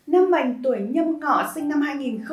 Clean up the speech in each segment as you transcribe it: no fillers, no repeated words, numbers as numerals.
Năm Mệnh tuổi Nhâm Ngọ sinh năm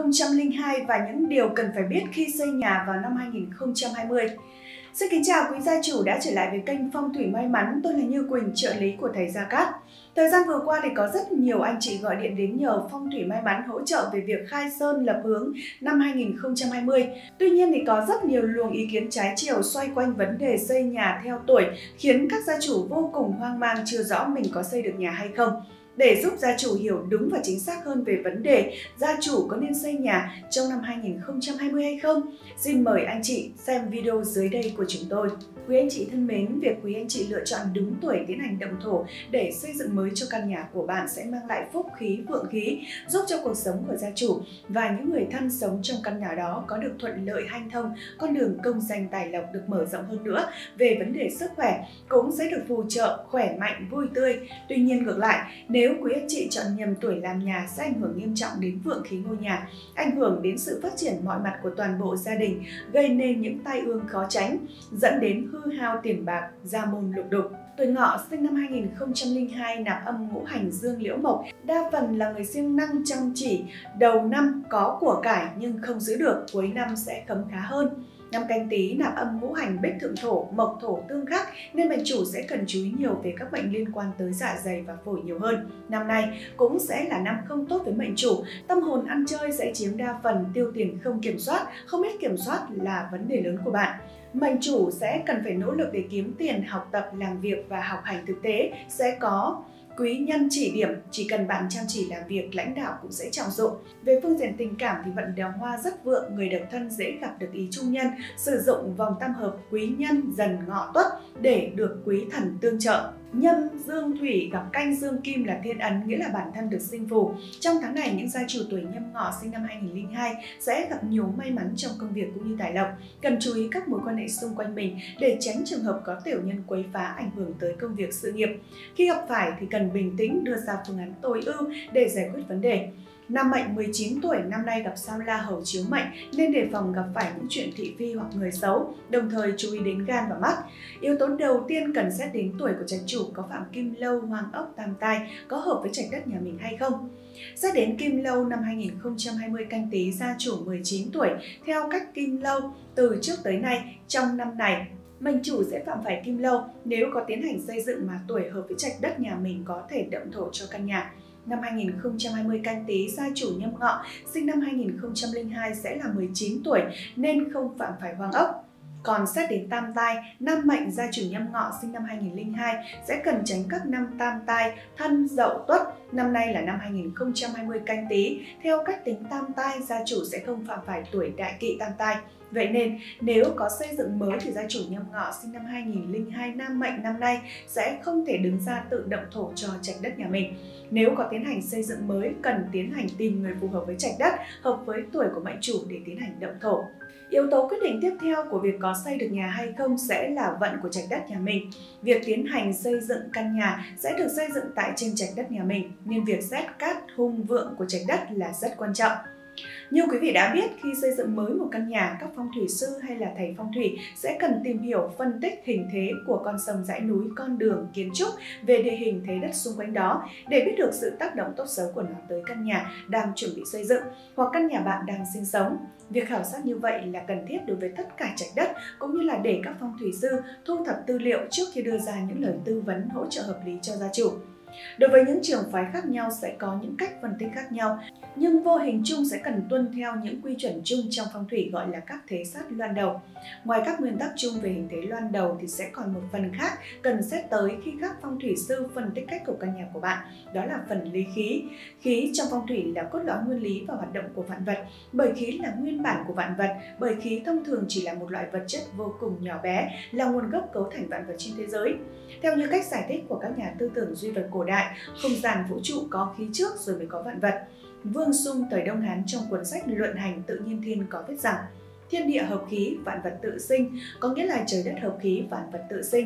2002 và những điều cần phải biết khi xây nhà vào năm 2020. Xin kính chào quý gia chủ đã trở lại với kênh Phong thủy may mắn. Tôi là Như Quỳnh, trợ lý của thầy Gia Cát. Thời gian vừa qua thì có rất nhiều anh chị gọi điện đến nhờ phong thủy may mắn hỗ trợ về việc khai sơn lập hướng năm 2020. Tuy nhiên thì có rất nhiều luồng ý kiến trái chiều xoay quanh vấn đề xây nhà theo tuổi, khiến các gia chủ vô cùng hoang mang chưa rõ mình có xây được nhà hay không. Để giúp gia chủ hiểu đúng và chính xác hơn về vấn đề gia chủ có nên xây nhà trong năm 2020 hay không, xin mời anh chị xem video dưới đây của chúng tôi. Quý anh chị thân mến, việc quý anh chị lựa chọn đúng tuổi tiến hành động thổ để xây dựng mới cho căn nhà của bạn sẽ mang lại phúc khí, vượng khí, giúp cho cuộc sống của gia chủ và những người thân sống trong căn nhà đó có được thuận lợi hanh thông, con đường công danh tài lộc được mở rộng hơn nữa. Về vấn đề sức khỏe cũng sẽ được phù trợ, khỏe mạnh, vui tươi. Tuy nhiên ngược lại, nếu quý anh chị chọn nhầm tuổi làm nhà sẽ ảnh hưởng nghiêm trọng đến vượng khí ngôi nhà, ảnh hưởng đến sự phát triển mọi mặt của toàn bộ gia đình, gây nên những tai ương khó tránh, dẫn đến hư hao tiền bạc, gia môn lục đục. Tuổi Ngọ sinh năm 2002 nạp âm ngũ hành dương liễu mộc, đa phần là người siêng năng chăm chỉ, đầu năm có của cải nhưng không giữ được, cuối năm sẽ khấm khá hơn. Năm Canh Tý nạp âm ngũ hành bích thượng thổ, mộc thổ tương khắc nên mệnh chủ sẽ cần chú ý nhiều về các bệnh liên quan tới dạ dày và phổi nhiều hơn. Năm nay cũng sẽ là năm không tốt với mệnh chủ, tâm hồn ăn chơi sẽ chiếm đa phần, tiêu tiền không kiểm soát, không biết kiểm soát là vấn đề lớn của bạn. Mệnh chủ sẽ cần phải nỗ lực để kiếm tiền, học tập, làm việc và học hành thực tế, sẽ có quý nhân chỉ điểm, chỉ cần bạn chăm chỉ làm việc, lãnh đạo cũng sẽ trọng dụng. Về phương diện tình cảm thì vận đào hoa rất vượng, người độc thân dễ gặp được ý chung nhân, sử dụng vòng tam hợp quý nhân Dần Ngọ Tuất để được quý thần tương trợ. Nhâm dương thủy gặp canh dương kim là thiên ấn, nghĩa là bản thân được sinh phù. Trong tháng này, những gia chủ tuổi Nhâm Ngọ sinh năm 2002 sẽ gặp nhiều may mắn trong công việc cũng như tài lộc. Cần chú ý các mối quan hệ xung quanh mình để tránh trường hợp có tiểu nhân quấy phá ảnh hưởng tới công việc sự nghiệp. Khi gặp phải thì cần bình tĩnh đưa ra phương án tối ưu để giải quyết vấn đề. Nam Mệnh 19 tuổi năm nay gặp sao La Hầu chiếu mệnh nên đề phòng gặp phải những chuyện thị phi hoặc người xấu, đồng thời chú ý đến gan và mắt. Yếu tố đầu tiên cần xét đến tuổi của trạch chủ có phạm kim lâu, hoàng ốc, tam tai, có hợp với trạch đất nhà mình hay không. Xét đến kim lâu năm 2020 Canh Tý gia chủ 19 tuổi, theo cách kim lâu từ trước tới nay trong năm này, mệnh chủ sẽ phạm phải kim lâu nếu có tiến hành xây dựng mà tuổi hợp với trạch đất nhà mình có thể động thổ cho căn nhà. Năm 2020 Canh Tý gia chủ Nhâm Ngọ sinh năm 2002 sẽ là 19 tuổi nên không phạm phải hoàng ốc. Còn xét đến tam tai, nam mệnh gia chủ Nhâm Ngọ sinh năm 2002 sẽ cần tránh các năm tam tai, Thân, Dậu, Tuất. Năm nay là năm 2020 Canh Tý, theo cách tính tam tai gia chủ sẽ không phạm phải tuổi đại kỵ tam tai. Vậy nên nếu có xây dựng mới thì gia chủ Nhâm Ngọ sinh năm 2002 nam mệnh năm nay sẽ không thể đứng ra tự động thổ cho trạch đất nhà mình. Nếu có tiến hành xây dựng mới, cần tiến hành tìm người phù hợp với trạch đất, hợp với tuổi của mệnh chủ để tiến hành động thổ. Yếu tố quyết định tiếp theo của việc có xây được nhà hay không sẽ là vận của trạch đất nhà mình. Việc tiến hành xây dựng căn nhà sẽ được xây dựng tại trên trạch đất nhà mình, nên việc xét cát hung vượng của trạch đất là rất quan trọng. Như quý vị đã biết, khi xây dựng mới một căn nhà, các phong thủy sư hay là thầy phong thủy sẽ cần tìm hiểu, phân tích hình thế của con sông, dãy núi, con đường, kiến trúc về địa hình thế đất xung quanh đó để biết được sự tác động tốt xấu của nó tới căn nhà đang chuẩn bị xây dựng hoặc căn nhà bạn đang sinh sống. Việc khảo sát như vậy là cần thiết đối với tất cả trạch đất, cũng như là để các phong thủy sư thu thập tư liệu trước khi đưa ra những lời tư vấn hỗ trợ hợp lý cho gia chủ. Đối với những trường phái khác nhau sẽ có những cách phân tích khác nhau, nhưng vô hình chung sẽ cần tuân theo những quy chuẩn chung trong phong thủy gọi là các thế sát loan đầu. Ngoài các nguyên tắc chung về hình thế loan đầu thì sẽ còn một phần khác cần xét tới khi các phong thủy sư phân tích cách của căn nhà của bạn, đó là phần lý khí. Khí trong phong thủy là cốt lõi nguyên lý và hoạt động của vạn vật, bởi khí là nguyên bản của vạn vật, bởi khí thông thường chỉ là một loại vật chất vô cùng nhỏ bé, là nguồn gốc cấu thành vạn vật trên thế giới. Theo như cách giải thích của các nhà tư tưởng duy vật cổ đại, không gian vũ trụ có khí trước rồi mới có vạn vật. Vương Sung thời Đông Hán trong cuốn sách Luận hành tự nhiên thiên có viết rằng thiên địa hợp khí, vạn vật tự sinh, có nghĩa là trời đất hợp khí, vạn vật tự sinh.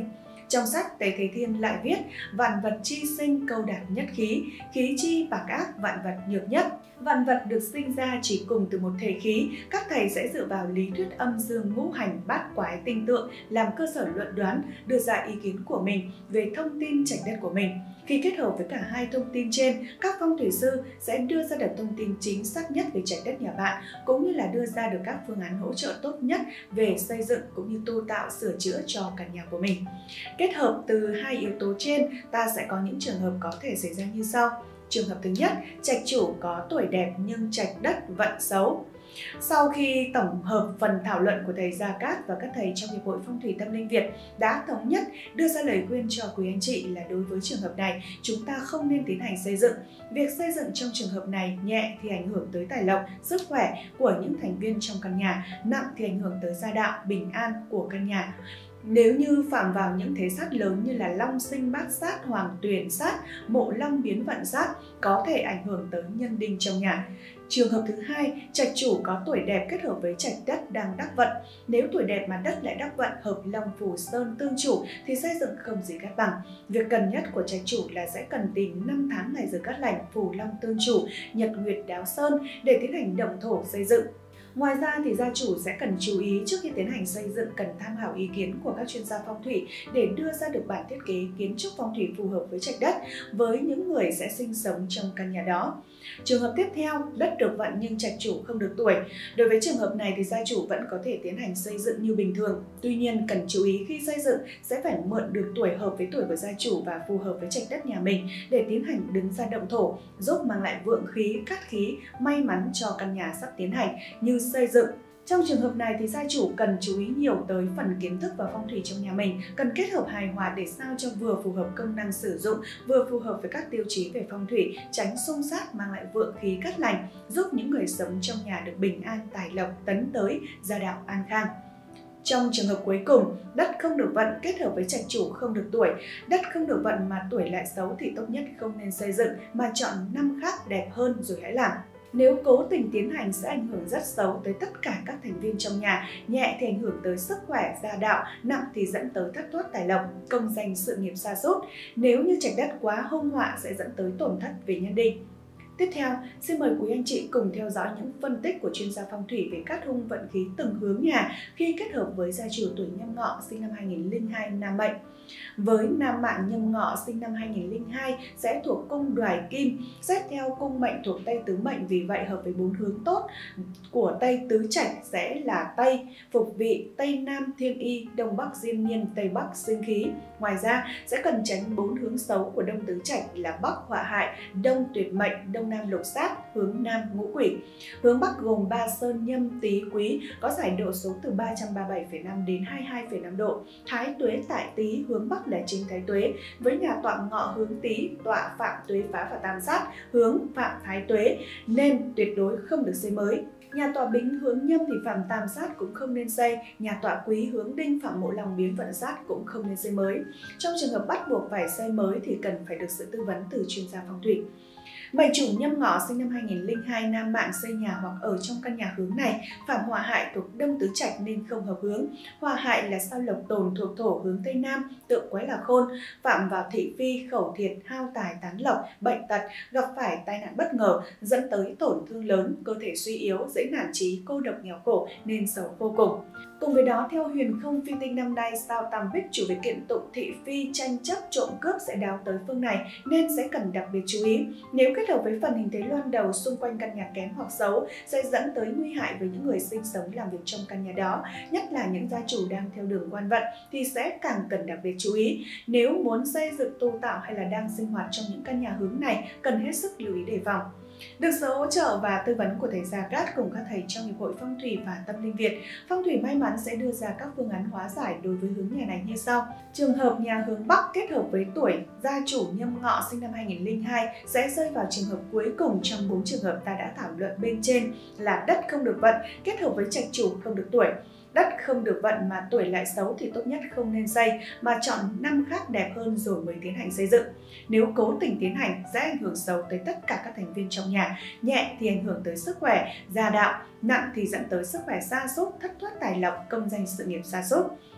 Trong sách Tế Thế Thiên lại viết: vạn vật chi sinh câu đạt nhất khí, khí chi bạc ác vạn vật nhược nhất. Vạn vật được sinh ra chỉ cùng từ một thể khí, các thầy sẽ dựa vào lý thuyết âm dương ngũ hành bát quái tinh tượng làm cơ sở luận đoán, đưa ra ý kiến của mình về thông tin trạch đất của mình. Khi kết hợp với cả hai thông tin trên, các phong thủy sư sẽ đưa ra được thông tin chính xác nhất về trạch đất nhà bạn, cũng như là đưa ra được các phương án hỗ trợ tốt nhất về xây dựng cũng như tu tạo sửa chữa cho căn nhà của mình. Kết hợp từ hai yếu tố trên, ta sẽ có những trường hợp có thể xảy ra như sau. Trường hợp thứ nhất, trạch chủ có tuổi đẹp nhưng trạch đất vận xấu. Sau khi tổng hợp phần thảo luận của thầy Gia Cát và các thầy trong Hiệp hội Phong thủy Tâm Linh Việt đã thống nhất đưa ra lời khuyên cho quý anh chị là đối với trường hợp này, chúng ta không nên tiến hành xây dựng. Việc xây dựng trong trường hợp này nhẹ thì ảnh hưởng tới tài lộc, sức khỏe của những thành viên trong căn nhà, nặng thì ảnh hưởng tới gia đạo, bình an của căn nhà. Nếu như phạm vào những thế sát lớn như là long sinh bát sát, hoàng tuyển sát, mộ long biến vận sát có thể ảnh hưởng tới nhân đinh trong nhà. Trường hợp thứ hai, trạch chủ có tuổi đẹp kết hợp với trạch đất đang đắc vận. Nếu tuổi đẹp mà đất lại đắc vận hợp long phù sơn tương chủ thì xây dựng không gì cát bằng. Việc cần nhất của trạch chủ là sẽ cần tìm 5 tháng ngày giờ cát lành, phù long tương chủ, nhật nguyệt đáo sơn để tiến hành động thổ xây dựng. Ngoài ra thì gia chủ sẽ cần chú ý trước khi tiến hành xây dựng cần tham khảo ý kiến của các chuyên gia phong thủy để đưa ra được bản thiết kế kiến trúc phong thủy phù hợp với trạch đất với những người sẽ sinh sống trong căn nhà đó. Trường hợp tiếp theo, đất được vận nhưng trạch chủ không được tuổi. Đối với trường hợp này thì gia chủ vẫn có thể tiến hành xây dựng như bình thường. Tuy nhiên cần chú ý khi xây dựng sẽ phải mượn được tuổi hợp với tuổi của gia chủ và phù hợp với trạch đất nhà mình để tiến hành đứng ra động thổ, giúp mang lại vượng khí, cát khí, may mắn cho căn nhà sắp tiến hành như xây dựng. Trong trường hợp này thì gia chủ cần chú ý nhiều tới phần kiến thức và phong thủy trong nhà mình, cần kết hợp hài hòa để sao cho vừa phù hợp công năng sử dụng, vừa phù hợp với các tiêu chí về phong thủy, tránh xung sát mang lại vượng khí cát lành, giúp những người sống trong nhà được bình an, tài lộc, tấn tới, gia đạo an khang. Trong trường hợp cuối cùng, đất không được vận kết hợp với trạch chủ không được tuổi. Đất không được vận mà tuổi lại xấu thì tốt nhất không nên xây dựng mà chọn năm khác đẹp hơn rồi hãy làm. Nếu cố tình tiến hành sẽ ảnh hưởng rất xấu tới tất cả các thành viên trong nhà, nhẹ thì ảnh hưởng tới sức khỏe, gia đạo, nặng thì dẫn tới thất thoát tài lộc, công danh sự nghiệp sa sút. Nếu như trạch đất quá hung họa sẽ dẫn tới tổn thất về nhân đinh. Tiếp theo, xin mời quý anh chị cùng theo dõi những phân tích của chuyên gia phong thủy về cát hung vận khí từng hướng nhà khi kết hợp với gia chủ tuổi Nhâm Ngọ sinh năm 2002 nam mệnh. Với nam mạng Nhâm Ngọ sinh năm 2002 sẽ thuộc cung Đoài Kim, xét theo cung mệnh thuộc Tây Tứ Mệnh, vì vậy hợp với 4 hướng tốt của Tây Tứ Trạch sẽ là Tây, Phục Vị, Tây Nam Thiên Y, Đông Bắc Diên Niên, Tây Bắc Sinh Khí. Ngoài ra sẽ cần tránh 4 hướng xấu của Đông Tứ Trạch là Bắc Họa Hại, Đông Tuyệt Mệnh, Đông Nam Lục Sát, hướng Nam Ngũ Quỷ. Hướng Bắc gồm Ba Sơn, Nhâm, Tý, Quý có giải độ số từ 337,5 đến 22,5 độ. Thái Tuế tại Tý, hướng Bắc là chính Thái Tuế, với nhà tọa Ngọ hướng Tý, tọa Phạm Tuế Phá và Tam Sát, hướng Phạm Thái Tuế nên tuyệt đối không được xây mới. Nhà tọa Bính hướng Nhâm thì Phạm Tam Sát cũng không nên xây, nhà tọa Quý hướng Đinh Phạm Mộ Long biến vận sát cũng không nên xây mới. Trong trường hợp bắt buộc phải xây mới thì cần phải được sự tư vấn từ chuyên gia phong thủy. Mệnh chủ Nhâm Ngọ sinh năm 2002 nam mạng xây nhà hoặc ở trong căn nhà hướng này phạm họa hại thuộc Đông Tứ Trạch nên không hợp hướng. Họa hại là sao Lộc Tồn thuộc thổ hướng Tây Nam, tượng quái là Khôn, phạm vào thị phi, khẩu thiệt, hao tài, tán lộc, bệnh tật, gặp phải tai nạn bất ngờ dẫn tới tổn thương lớn, cơ thể suy yếu, dễ nản chí, cô độc nghèo khổ nên xấu vô cùng. Cùng với đó, theo huyền không phi tinh năm nay, sao Tam Bích chủ về kiện tụng thị phi, tranh chấp, trộm cướp sẽ đáo tới phương này nên sẽ cần đặc biệt chú ý. Nếu kết hợp với phần hình thế loan đầu xung quanh căn nhà kém hoặc xấu sẽ dẫn tới nguy hại với những người sinh sống làm việc trong căn nhà đó, nhất là những gia chủ đang theo đường quan vận thì sẽ càng cần đặc biệt chú ý. Nếu muốn xây dựng tu tạo hay là đang sinh hoạt trong những căn nhà hướng này, cần hết sức lưu ý đề phòng. Được sự hỗ trợ và tư vấn của thầy Gia Cát cùng các thầy trong Hiệp hội Phong thủy và Tâm linh Việt, Phong thủy may mắn sẽ đưa ra các phương án hóa giải đối với hướng nhà này như sau. Trường hợp nhà hướng Bắc kết hợp với tuổi gia chủ Nhâm Ngọ sinh năm 2002 sẽ rơi vào trường hợp cuối cùng trong 4 trường hợp ta đã thảo luận bên trên là đất không được vận kết hợp với trạch chủ không được tuổi. Đất không được vận mà tuổi lại xấu thì tốt nhất không nên xây mà chọn năm khác đẹp hơn rồi mới tiến hành xây dựng. Nếu cố tình tiến hành sẽ ảnh hưởng xấu tới tất cả các thành viên trong nhà, nhẹ thì ảnh hưởng tới sức khỏe, gia đạo, nặng thì dẫn tới sức khỏe sa sút, thất thoát tài lộc, công danh sự nghiệp sa sút.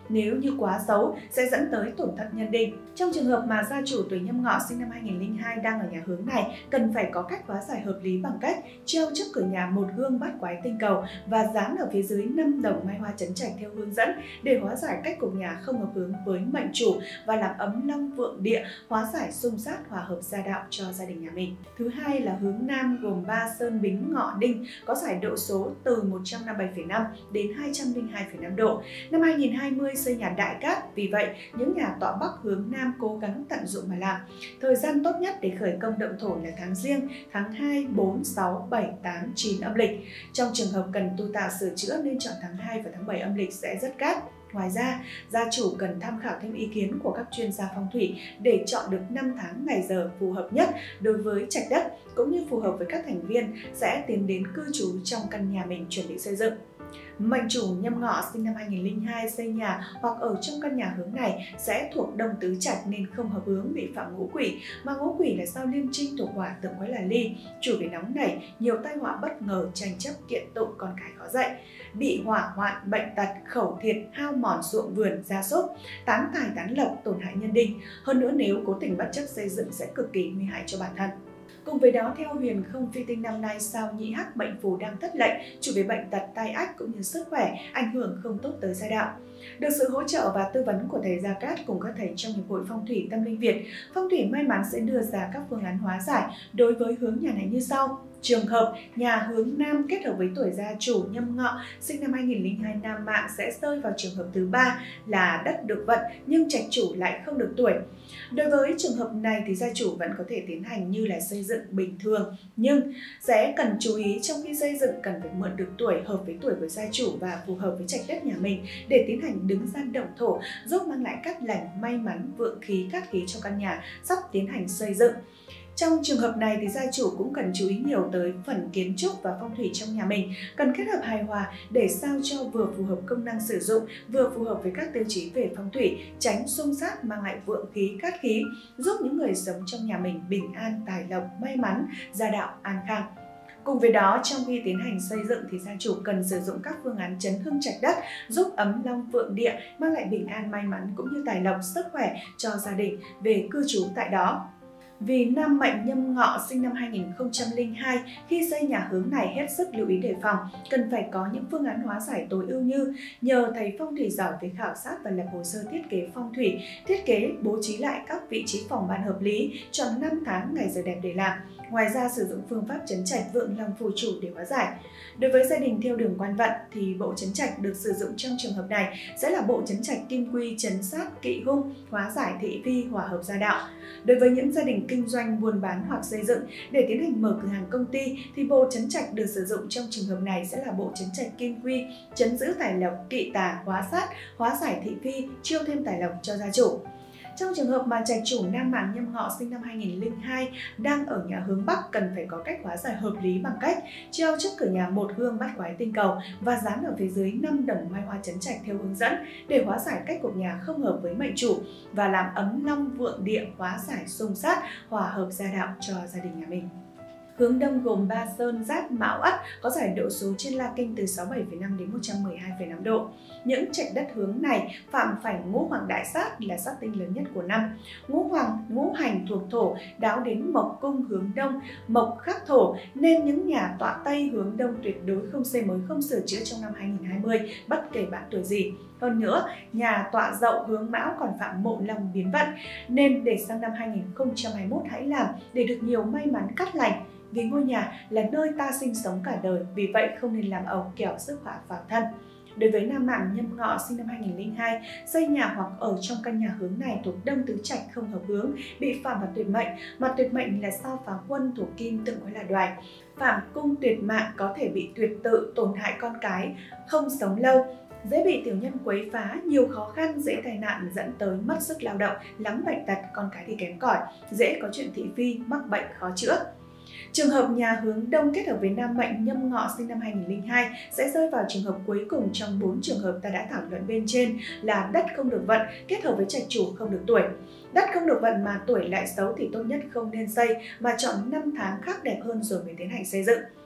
nếu như quá xấu sẽ dẫn tới tổn thất nhân đinh. Trong trường hợp mà gia chủ tuổi Nhâm Ngọ sinh năm 2002 đang ở nhà hướng này, cần phải có cách hóa giải hợp lý bằng cách treo trước cửa nhà một gương bát quái tinh cầu và dán ở phía dưới 5 đồng mai hoa trấn trạch theo hướng dẫn để hóa giải cách cục nhà không hợp hướng với mệnh chủ và làm ấm long vượng địa, hóa giải xung sát hòa hợp gia đạo cho gia đình nhà mình. Thứ hai là hướng Nam gồm 3 sơn bính ngọ đinh có giải độ số từ 157,5 đến 202,5 độ. Năm 2020 xây nhà đại cát, vì vậy những nhà tọa Bắc hướng Nam cố gắng tận dụng mà làm. Thời gian tốt nhất để khởi công động thổ là tháng Giêng, tháng 2, 4, 6, 7, 8, 9 âm lịch. Trong trường hợp cần tu tạo sửa chữa nên chọn tháng 2 và tháng 7 âm lịch sẽ rất cát. Ngoài ra, gia chủ cần tham khảo thêm ý kiến của các chuyên gia phong thủy để chọn được 5 tháng ngày giờ phù hợp nhất đối với trạch đất, cũng như phù hợp với các thành viên sẽ tiến đến cư trú trong căn nhà mình chuẩn bị xây dựng. Mệnh chủ Nhâm Ngọ sinh năm 2002 xây nhà hoặc ở trong căn nhà hướng này sẽ thuộc đông tứ trạch nên không hợp hướng, bị phạm ngũ quỷ, mà ngũ quỷ là sao liêm trinh thuộc hỏa, tượng quái là ly, chủ về nóng nảy, nhiều tai họa bất ngờ, tranh chấp kiện tụng, con cái khó dạy, bị hỏa hoạn, bệnh tật, khẩu thiệt, hao mòn ruộng vườn, gia súc, tán tài tán lộc, tổn hại nhân đinh. Hơn nữa nếu cố tình bất chấp xây dựng sẽ cực kỳ nguy hại cho bản thân. Cùng với đó, theo huyền không phi tinh năm nay, sao nhị hắc mệnh phù đang thất lệnh, chủ về bệnh tật, tai ách cũng như sức khỏe, ảnh hưởng không tốt tới gia đạo. Được sự hỗ trợ và tư vấn của thầy Gia Cát cùng các thầy trong Hiệp hội Phong thủy Tâm linh Việt, Phong thủy may mắn sẽ đưa ra các phương án hóa giải đối với hướng nhà này như sau. Trường hợp nhà hướng Nam kết hợp với tuổi gia chủ Nhâm Ngọ sinh năm 2002 nam mạng sẽ rơi vào trường hợp thứ 3 là đất được vận nhưng trạch chủ lại không được tuổi. Đối với trường hợp này thì gia chủ vẫn có thể tiến hành như là xây dựng bình thường, nhưng sẽ cần chú ý trong khi xây dựng cần phải mượn được tuổi hợp với tuổi của gia chủ và phù hợp với trạch đất nhà mình để tiến hành đứng gian động thổ, giúp mang lại cát lành, may mắn, vượng khí, cát khí cho căn nhà sắp tiến hành xây dựng. Trong trường hợp này thì gia chủ cũng cần chú ý nhiều tới phần kiến trúc và phong thủy trong nhà mình, cần kết hợp hài hòa để sao cho vừa phù hợp công năng sử dụng, vừa phù hợp với các tiêu chí về phong thủy, tránh xung sát, mang lại vượng khí, cát khí, giúp những người sống trong nhà mình bình an, tài lộc, may mắn, gia đạo an khang. Cùng với đó, trong khi tiến hành xây dựng thì gia chủ cần sử dụng các phương án chấn hưng trạch đất, giúp ấm long vượng địa, mang lại bình an, may mắn cũng như tài lộc, sức khỏe cho gia đình về cư trú tại đó. Vì nam mệnh Nhâm Ngọ sinh năm 2002, khi xây nhà hướng này hết sức lưu ý đề phòng, cần phải có những phương án hóa giải tối ưu như nhờ thầy phong thủy giỏi về khảo sát và lập hồ sơ thiết kế phong thủy, thiết kế bố trí lại các vị trí phòng ban hợp lý, chọn 5 tháng ngày giờ đẹp để làm. Ngoài ra sử dụng phương pháp trấn trạch vượng long phù chủ để hóa giải. Đối với gia đình theo đường quan vận thì bộ trấn trạch được sử dụng trong trường hợp này sẽ là bộ trấn trạch kim quy, trấn sát, kỵ hung, hóa giải thị phi, hòa hợp gia đạo. Đối với những gia đình kinh doanh, buôn bán hoặc xây dựng để tiến hành mở cửa hàng công ty thì bộ trấn trạch được sử dụng trong trường hợp này sẽ là bộ trấn trạch kim quy, trấn giữ tài lộc, kỵ tà, hóa sát, hóa giải thị phi, chiêu thêm tài lộc cho gia chủ. Trong trường hợp mà trạch chủ nam mạng Nhâm Ngọ sinh năm 2002 đang ở nhà hướng Bắc, cần phải có cách hóa giải hợp lý bằng cách treo trước cửa nhà một gương bát quái tinh cầu và dán ở phía dưới 5 đồng mai hoa trấn trạch theo hướng dẫn để hóa giải cách cục nhà không hợp với mệnh chủ và làm ấm long vượng địa, hóa giải xung sát, hòa hợp gia đạo cho gia đình nhà mình. Hướng Đông gồm 3 sơn Giáp, Mão, Ất có giải độ số trên La Kinh từ 67,5 đến 112,5 độ. Những trạch đất hướng này phạm phải ngũ hoàng đại sát là sát tinh lớn nhất của năm. Ngũ hoàng, ngũ hành thuộc thổ, đáo đến mộc cung hướng Đông, mộc khắc thổ nên những nhà tọa Tây hướng Đông tuyệt đối không xây mới, không sửa chữa trong năm 2020 bất kể bạn tuổi gì. Hơn nữa, nhà tọa Dậu hướng Mão còn phạm mộ long biến vận nên để sang năm 2021 hãy làm để được nhiều may mắn cát lành. Vì ngôi nhà là nơi ta sinh sống cả đời, vì vậy không nên làm ẩu kẻo sức họa vào thân. Đối với nam mạng Nhâm Ngọ sinh năm 2002, xây nhà hoặc ở trong căn nhà hướng này thuộc đông tứ trạch không hợp hướng, bị phạm vào tuyệt mệnh. Mà tuyệt mệnh là sao phá quân thuộc kim, tượng quái là đoài. Phạm cung tuyệt mạng có thể bị tuyệt tự, tổn hại con cái, không sống lâu. Dễ bị tiểu nhân quấy phá, nhiều khó khăn, dễ tai nạn dẫn tới mất sức lao động, lắm bệnh tật, con cái thì kém cỏi, dễ có chuyện thị phi, mắc bệnh khó chữa. Trường hợp nhà hướng Đông kết hợp với nam mệnh Nhâm Ngọ sinh năm 2002 sẽ rơi vào trường hợp cuối cùng trong 4 trường hợp ta đã thảo luận bên trên là đất không được vận kết hợp với trạch chủ không được tuổi. Đất không được vận mà tuổi lại xấu thì tốt nhất không nên xây mà chọn 5 tháng khác đẹp hơn rồi mới tiến hành xây dựng.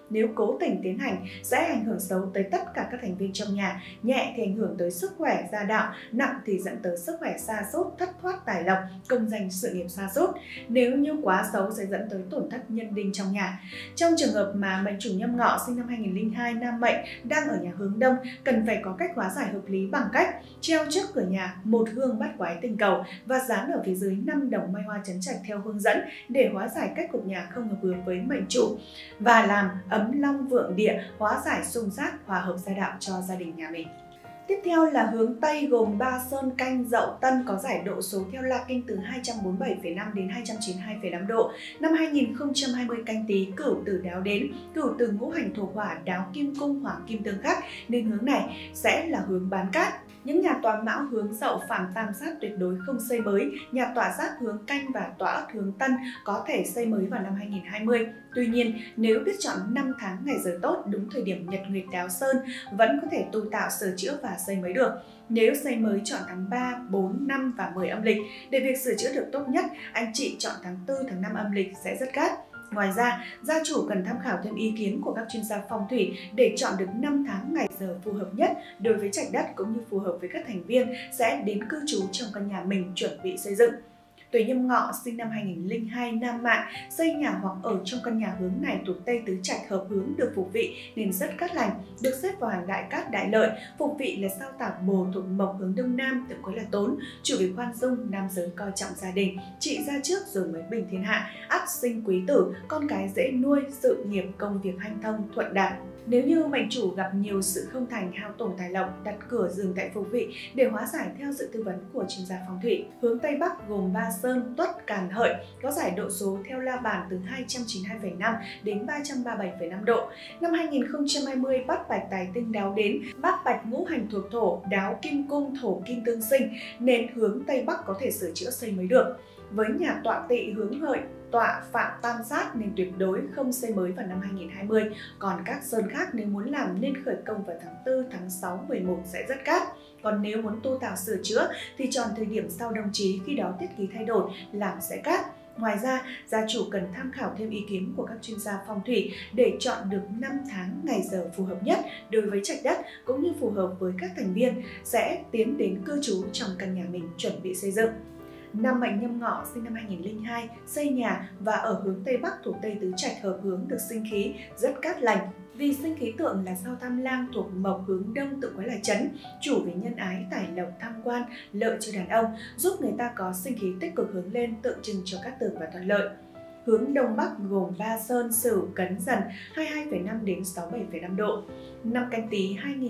Nếu cố tình tiến hành sẽ ảnh hưởng xấu tới tất cả các thành viên trong nhà, nhẹ thì ảnh hưởng tới sức khỏe gia đạo, nặng thì dẫn tới sức khỏe sa sút, thất thoát tài lộc, công danh sự nghiệp sa sút. Nếu như quá xấu sẽ dẫn tới tổn thất nhân đinh trong nhà. Trong trường hợp mà mệnh chủ Nhâm Ngọ sinh năm 2002 nam mệnh đang ở nhà hướng đông, cần phải có cách hóa giải hợp lý bằng cách treo trước cửa nhà một hương bát quái tinh cầu và dán ở phía dưới 5 đồng may hoa chấn trạch theo hướng dẫn để hóa giải cách cục nhà không hợp hướng với mệnh chủ và làm ấm long vượng địa, hóa giải xung sát, hòa hợp gia đạo cho gia đình nhà mình. Tiếp theo là hướng Tây gồm Ba Sơn, Canh, Dậu, Tân có giải độ số theo La Kinh từ 247,5 đến 292,5 độ. Năm 2020 Canh Tý, Cửu Tử đáo đến, Cửu Tử ngũ hành thổ hỏa, đáo kim cung, hỏa kim tương khắc nên hướng này sẽ là hướng bán cát. Những nhà tọa Mão hướng Dậu, Phạm tam sát tuyệt đối không xây mới. Nhà tọa Giáp hướng Canh và tọa Ất hướng Tân có thể xây mới vào năm 2020. Tuy nhiên, nếu biết chọn 5 tháng ngày giờ tốt đúng thời điểm nhật nguyệt đáo sơn, vẫn có thể tu tạo sửa chữa và xây mới được. Nếu xây mới chọn tháng 3, 4, 5 và 10 âm lịch. Để việc sửa chữa được tốt nhất, anh chị chọn tháng 4, tháng 5 âm lịch sẽ rất gắt. Ngoài ra, gia chủ cần tham khảo thêm ý kiến của các chuyên gia phong thủy để chọn được 5 tháng ngày giờ phù hợp nhất đối với trạch đất cũng như phù hợp với các thành viên sẽ đến cư trú trong căn nhà mình chuẩn bị xây dựng. Tuổi Nhâm Ngọ sinh năm 2002 nam mạng xây nhà hoặc ở trong căn nhà hướng này thuộc Tây Tứ Trạch hợp hướng được phục vị nên rất cát lành, được xếp vào hàng đại cát đại lợi. Phục vị là sao tảo Bồ thuộc mộc hướng Đông Nam, tự quấy là tốn, chủ về khoan dung, nam giới coi trọng gia đình, trị ra trước rồi mới bình thiên hạ, ắt sinh quý tử, con cái dễ nuôi, sự nghiệp công việc hanh thông thuận đạt. Nếu như mệnh chủ gặp nhiều sự không thành, hao tổn tài lộc, đặt cửa giường tại phục vị để hóa giải theo sự tư vấn của chuyên gia phong thủy. Hướng Tây Bắc gồm Ba Sơn, Tuất, Càn, Hợi có giải độ số theo la bàn từ 292,5 đến 337,5 độ. Năm 2020 Bát Bạch tài tinh đáo đến, Bát Bạch ngũ hành thuộc thổ, đáo kim cung, thổ kim tương sinh nên hướng Tây Bắc có thể sửa chữa xây mới được. Với nhà tọa Tỵ hướng Hợi, tọa Phạm tam sát nên tuyệt đối không xây mới vào năm 2020. Còn các sơn khác nếu muốn làm nên khởi công vào tháng 4, tháng 6, 11 sẽ rất cát. Còn nếu muốn tu tạo sửa chữa thì chọn thời điểm sau đông chí, khi đó tiết khí thay đổi làm sẽ cát. Ngoài ra, gia chủ cần tham khảo thêm ý kiến của các chuyên gia phong thủy để chọn được 5 tháng ngày giờ phù hợp nhất đối với trạch đất cũng như phù hợp với các thành viên sẽ tiến đến cư trú trong căn nhà mình chuẩn bị xây dựng. Nam mệnh Nhâm Ngọ sinh năm 2002 xây nhà và ở hướng Tây Bắc thuộc Tây Tứ Trạch hợp hướng được sinh khí rất cát lành. Vì sinh khí tượng là sao Tham Lang thuộc mộc hướng Đông tự quấy là chấn, chủ về nhân ái, tài lộc, tham quan, lợi cho đàn ông, giúp người ta có sinh khí tích cực hướng lên, tượng trưng cho cát tường và thuận lợi. Hướng Đông Bắc gồm Ba Sơn, Sửu, Cấn, Dần 22,5 đến 67,5 độ. Năm Canh Tý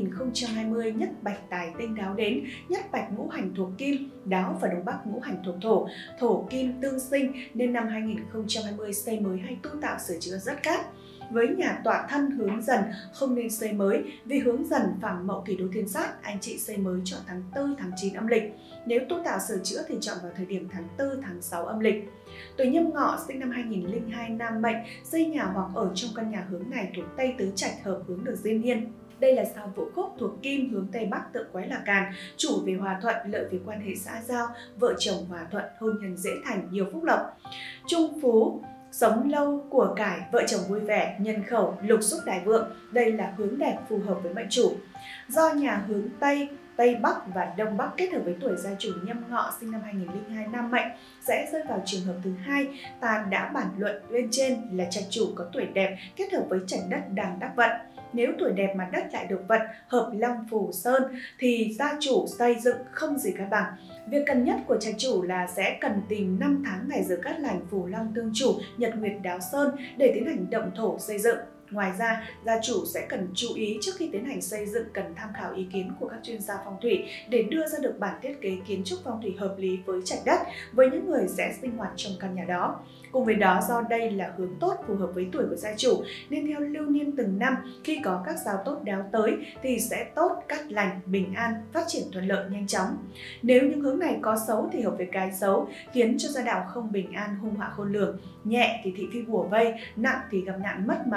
2020 nhất bạch tài tinh đáo đến, nhất bạch ngũ hành thuộc kim, đáo và Đông Bắc ngũ hành thuộc thổ, thổ kim tương sinh nên năm 2020 xây mới hay tu tạo sửa chữa rất cát. Với nhà tọa Thân hướng Dần không nên xây mới vì hướng Dần phạm mậu kỷ đô thiên sát, anh chị xây mới chọn tháng 4, tháng 9 âm lịch. Nếu tu tạo sửa chữa thì chọn vào thời điểm tháng 4, tháng 6 âm lịch. Tuổi Nhâm Ngọ sinh năm 2002 nam mệnh xây nhà hoặc ở trong căn nhà hướng này thuộc Tây Tứ Trạch hợp hướng được diên niên. Đây là sao Vũ Khúc thuộc kim hướng Tây Bắc tự quái là Càn, chủ về hòa thuận, lợi về quan hệ xã giao, vợ chồng hòa thuận, hôn nhân dễ thành, nhiều phúc lộc. Trung phú, sống lâu, của cải, vợ chồng vui vẻ, nhân khẩu, lục xúc đại vượng. Đây là hướng đẹp phù hợp với mệnh chủ. Do nhà hướng Tây, Tây Bắc và Đông Bắc kết hợp với tuổi gia chủ Nhâm Ngọ sinh năm 2002 nam mệnh sẽ rơi vào trường hợp thứ hai. Ta đã bản luận bên trên là trạch chủ có tuổi đẹp kết hợp với trạch đất đang đắc vận. Nếu tuổi đẹp mà đất lại được vận hợp long phù sơn thì gia chủ xây dựng không gì cả bằng. Việc cần nhất của trạch chủ là sẽ cần tìm 5 tháng ngày giờ cát lành phù long tương chủ, nhật nguyệt đáo sơn để tiến hành động thổ xây dựng. Ngoài ra, gia chủ sẽ cần chú ý trước khi tiến hành xây dựng cần tham khảo ý kiến của các chuyên gia phong thủy để đưa ra được bản thiết kế kiến trúc phong thủy hợp lý với trạch đất với những người sẽ sinh hoạt trong căn nhà đó. Cùng với đó, do đây là hướng tốt phù hợp với tuổi của gia chủ nên theo lưu niên từng năm khi có các sao tốt đáo tới thì sẽ tốt, cát lành, bình an, phát triển thuận lợi nhanh chóng. Nếu những hướng này có xấu thì hợp với cái xấu khiến cho gia đạo không bình an, hung họa khôn lường. Nhẹ thì thị phi bủa vây, nặng thì gặp nạn mất máu.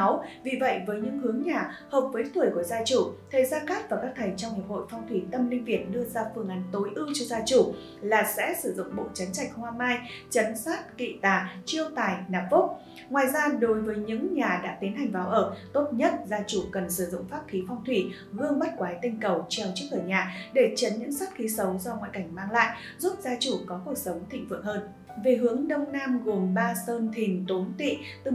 Vì vậy, với những hướng nhà hợp với tuổi của gia chủ, thầy Gia Cát và các thầy trong Hiệp hội Phong thủy Tâm Linh Việt đưa ra phương án tối ưu cho gia chủ là sẽ sử dụng bộ trấn trạch hoa mai, trấn sát, kỵ tà, chiêu tài, nạp phúc. Ngoài ra, đối với những nhà đã tiến hành vào ở, tốt nhất gia chủ cần sử dụng pháp khí phong thủy, gương bắt quái tinh cầu treo trước cửa nhà để trấn những sát khí xấu do ngoại cảnh mang lại, giúp gia chủ có cuộc sống thịnh vượng hơn. Về hướng Đông Nam gồm 3 sơn Thìn Tốn Tỵ từ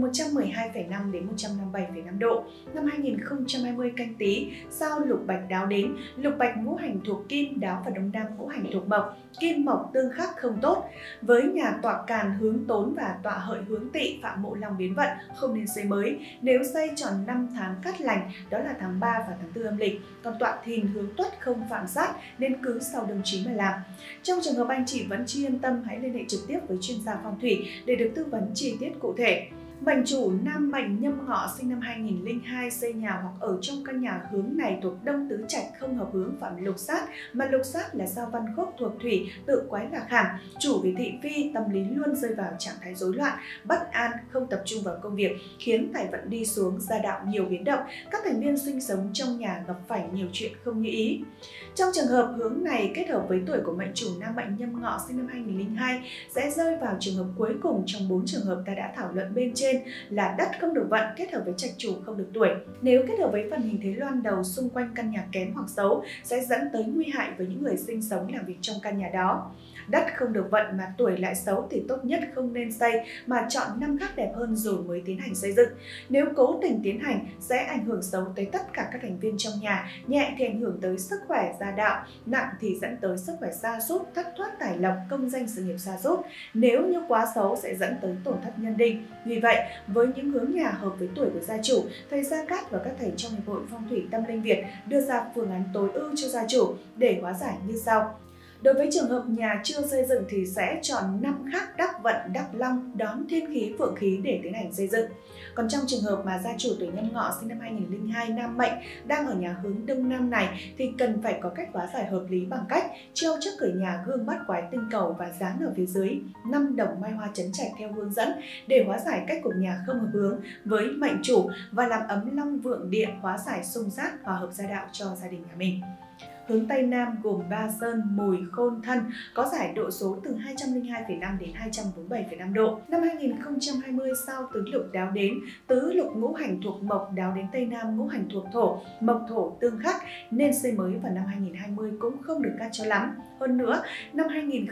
112,5 đến 157,5 độ. Năm 2020 Canh Tý, sao Lục Bạch đáo đến, Lục Bạch ngũ hành thuộc Kim, đáo vào Đông Nam ngũ hành thuộc Mộc, Kim Mộc tương khắc không tốt. Với nhà tọa Càn hướng Tốn và tọa Hợi hướng Tỵ, phạm Mộ Long biến vận, không nên xây mới. Nếu xây tròn 5 tháng cát lành, đó là tháng 3 và tháng 4 âm lịch. Còn tọa Thìn hướng Tuất không phạm sát nên cứ sau đồng chí mà làm. Trong trường hợp anh chị vẫn chưa yên tâm, hãy liên hệ trực tiếp với chuyên gia phong thủy để được tư vấn chi tiết cụ thể. Mệnh chủ nam mệnh Nhâm Ngọ sinh năm 2002 xây nhà hoặc ở trong căn nhà hướng này thuộc Đông Tứ Trạch không hợp hướng phạm lục sát, mà lục sát là sao Văn Khúc thuộc thủy, tự quái lạc hẳn, chủ về thị phi, tâm lý luôn rơi vào trạng thái rối loạn, bất an, không tập trung vào công việc, khiến tài vận đi xuống, gia đạo nhiều biến động, các thành viên sinh sống trong nhà gặp phải nhiều chuyện không như ý. Trong trường hợp hướng này kết hợp với tuổi của mệnh chủ nam mệnh Nhâm Ngọ sinh năm 2002 sẽ rơi vào trường hợp cuối cùng trong 4 trường hợp ta đã thảo luận bên trên là đất không được vận kết hợp với trạch chủ không được tuổi. Nếu kết hợp với phần hình thế loan đầu xung quanh căn nhà kém hoặc xấu sẽ dẫn tới nguy hại với những người sinh sống làm việc trong căn nhà đó. Đất không được vận mà tuổi lại xấu thì tốt nhất không nên xây mà chọn năm khác đẹp hơn rồi mới tiến hành xây dựng. Nếu cố tình tiến hành sẽ ảnh hưởng xấu tới tất cả các thành viên trong nhà, nhẹ thì ảnh hưởng tới sức khỏe gia đạo, nặng thì dẫn tới sức khỏe sa sút, thất thoát tài lộc, công danh sự nghiệp sa sút. Nếu như quá xấu sẽ dẫn tới tổn thất nhân đinh. Vì vậy, với những hướng nhà hợp với tuổi của gia chủ, thầy Gia Cát và các thầy trong Hiệp hội Phong thủy Tâm Linh Việt đưa ra phương án tối ưu cho gia chủ để hóa giải như sau. Đối với trường hợp nhà chưa xây dựng thì sẽ chọn năm khắc đắc vận, đắc long, đón thiên khí, phượng khí để tiến hành xây dựng. Còn trong trường hợp mà gia chủ tuổi Nhâm Ngọ sinh năm 2002 nam mệnh đang ở nhà hướng Đông Nam này thì cần phải có cách hóa giải hợp lý bằng cách treo trước cửa nhà gương bắt quái tinh cầu và dán ở phía dưới 5 đồng mai hoa trấn trạch theo hướng dẫn để hóa giải cách của nhà không hợp hướng với mệnh chủ và làm ấm long vượng địa, hóa giải xung sát, hòa hợp gia đạo cho gia đình nhà mình. Hướng Tây Nam gồm 3 sơn Mùi, Khôn, Thân có giải độ số từ 202,5 đến 247,5 độ. Năm 2020 sao Tứ Lục đáo đến, Tứ Lục ngũ hành thuộc Mộc đáo đến Tây Nam ngũ hành thuộc Thổ, Mộc Thổ tương khắc nên xây mới vào năm 2020 cũng không được cát cho lắm. Hơn nữa, năm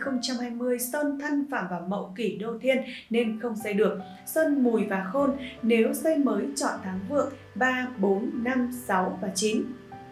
2020 Sơn Thân phạm vào Mậu Kỷ Đô Thiên nên không xây được. Sơn Mùi và Khôn nếu xây mới chọn tháng vượng 3, 4, 5, 6 và 9.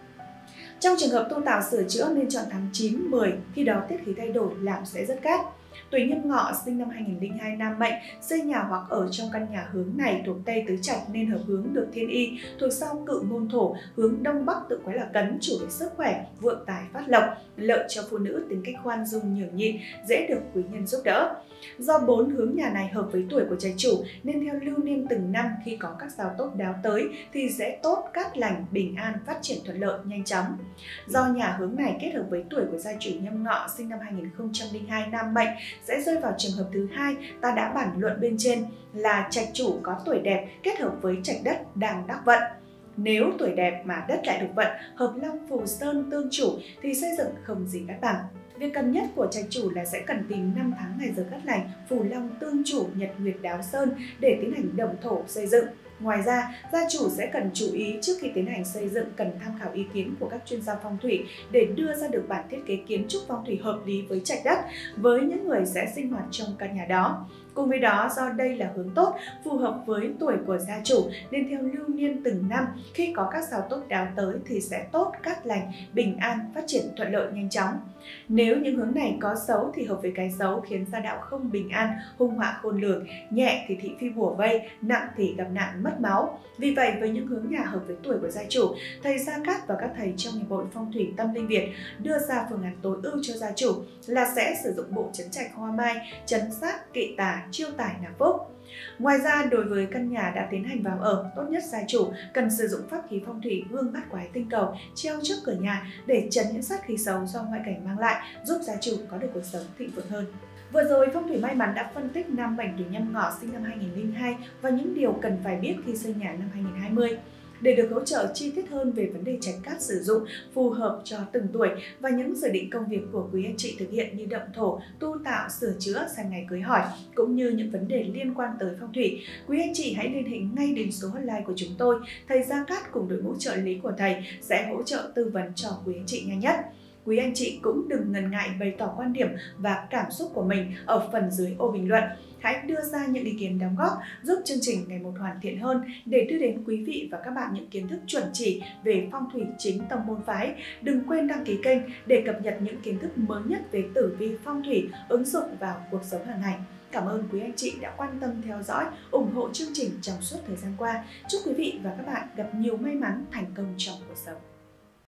Trong trường hợp tu tạo sửa chữa nên chọn tháng 9, 10, khi đó tiết khí thay đổi làm sẽ rất cát. Tuổi Nhâm Ngọ sinh năm 2002 nam mệnh xây nhà hoặc ở trong căn nhà hướng này thuộc Tây Tứ Trạch nên hợp hướng được thiên y, thuộc sau Cự Môn Thổ, hướng Đông Bắc tự quái là Cấn, chủ về sức khỏe, vượng tài phát lộc, lợi cho phụ nữ, tính cách khoan dung nhường nhịn, dễ được quý nhân giúp đỡ. Do 4 hướng nhà này hợp với tuổi của trái chủ nên theo lưu niên từng năm khi có các sao tốt đáo tới thì sẽ tốt, cát lành, bình an, phát triển thuận lợi, nhanh chóng. Do nhà hướng này kết hợp với tuổi của gia chủ Nhâm Ngọ sinh năm 2002 nam mệnh sẽ rơi vào trường hợp thứ hai ta đã bàn luận bên trên là trạch chủ có tuổi đẹp kết hợp với trạch đất đang đắc vận. Nếu tuổi đẹp mà đất lại được vận, hợp long phù sơn tương chủ thì xây dựng không gì cát bằng. Việc cần nhất của trạch chủ là sẽ cần tìm 5 tháng ngày giờ cát lành, phù long tương chủ, nhật nguyệt đáo sơn để tiến hành động thổ xây dựng. Ngoài ra, gia chủ sẽ cần chú ý trước khi tiến hành xây dựng cần tham khảo ý kiến của các chuyên gia phong thủy để đưa ra được bản thiết kế kiến trúc phong thủy hợp lý với trạch đất với những người sẽ sinh hoạt trong căn nhà đó. Cùng với đó, do đây là hướng tốt, phù hợp với tuổi của gia chủ nên theo lưu niên từng năm, khi có các sao tốt đáo tới thì sẽ tốt, cát lành, bình an, phát triển thuận lợi nhanh chóng. Nếu những hướng này có xấu thì hợp với cái xấu khiến gia đạo không bình an, hung họa khôn lường, nhẹ thì thị phi bủa vây, nặng thì gặp nạn mất máu. Vì vậy, với những hướng nhà hợp với tuổi của gia chủ, thầy Gia Cát và các thầy trong Hiệp hội Phong thủy Tâm Linh Việt đưa ra phương án tối ưu cho gia chủ là sẽ sử dụng bộ trấn trạch hoa mai, trấn sát, kỵ tà, chiêu tài nạp phúc. Ngoài ra, đối với căn nhà đã tiến hành vào ở, tốt nhất gia chủ cần sử dụng pháp khí phong thủy gương bắt quái tinh cầu treo trước cửa nhà để trấn những sát khí xấu do ngoại cảnh mang lại, giúp gia chủ có được cuộc sống thịnh vượng hơn. Vừa rồi, Phong thủy may mắn đã phân tích năm mệnh tuổi Nhâm Ngọ sinh năm 2002 và những điều cần phải biết khi xây nhà năm 2020. Để được hỗ trợ chi tiết hơn về vấn đề trạch cát sử dụng phù hợp cho từng tuổi và những dự định công việc của quý anh chị thực hiện như động thổ, tu tạo, sửa chữa, xem ngày cưới hỏi, cũng như những vấn đề liên quan tới phong thủy, quý anh chị hãy liên hệ ngay đến số hotline của chúng tôi. Thầy Gia Cát cùng đội ngũ trợ lý của thầy sẽ hỗ trợ tư vấn cho quý anh chị nhanh nhất. Quý anh chị cũng đừng ngần ngại bày tỏ quan điểm và cảm xúc của mình ở phần dưới ô bình luận. Hãy đưa ra những ý kiến đóng góp giúp chương trình ngày một hoàn thiện hơn để đưa đến quý vị và các bạn những kiến thức chuẩn chỉ về phong thủy chính tông môn phái. Đừng quên đăng ký kênh để cập nhật những kiến thức mới nhất về tử vi phong thủy ứng dụng vào cuộc sống hàng ngày. Cảm ơn quý anh chị đã quan tâm theo dõi, ủng hộ chương trình trong suốt thời gian qua. Chúc quý vị và các bạn gặp nhiều may mắn, thành công trong cuộc sống.